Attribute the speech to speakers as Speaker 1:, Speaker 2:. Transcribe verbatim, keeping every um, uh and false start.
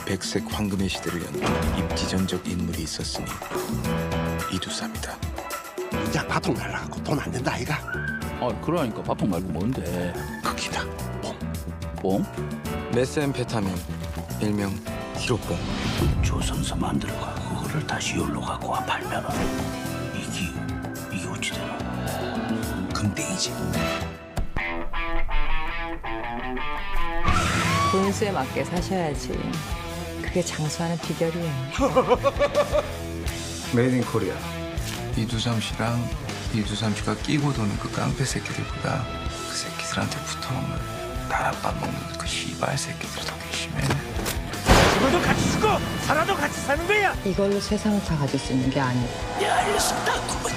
Speaker 1: 백색 황금의 시대를 연 입지전적 인물이 있었으니 이두삼이다.
Speaker 2: 이제 바통 날라가고 돈 안 된다 아이가?
Speaker 3: 아 그러니까 바통 말고 뭔데?
Speaker 2: 거기다 뽕.
Speaker 3: 뽕?
Speaker 1: 메스앰페타민 일명 히로뽕.
Speaker 3: 조선서 만들어가 그거를 다시 여기로 갖고 와 팔면은 이게 이게 어찌 되나?
Speaker 1: 금땡이지.
Speaker 4: 돈수에 맞게 사셔야지. 그게 장수하는 비결이에요.
Speaker 1: 메이드 인 코리아. 이두삼 씨랑 이두삼 씨가 끼고 도는 그 깡패 새끼들보다 그 새끼들한테 붙어먹는 다락밥 먹는 그 씨발 새끼들이 더 괘씸해.
Speaker 5: 죽어도 같이 죽어! 살아도 같이 사는 거야!
Speaker 4: 이걸로 세상을 다 가질 수 있는 게 아니에요.
Speaker 3: 야 알렸습니다.